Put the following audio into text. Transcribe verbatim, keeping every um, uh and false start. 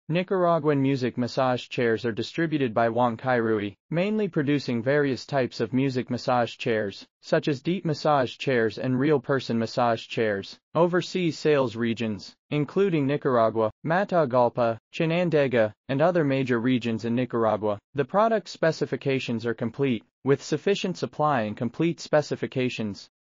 Nicaraguan music massage chairs are distributed by Wang Qirui, mainly producing various types of music massage chairs, such as deep massage chairs and real person massage chairs. Overseas sales regions, including Nicaragua, Matagalpa, ChinanDega, and other major regions in Nicaragua. The product specifications are complete, with sufficient supply and complete specifications.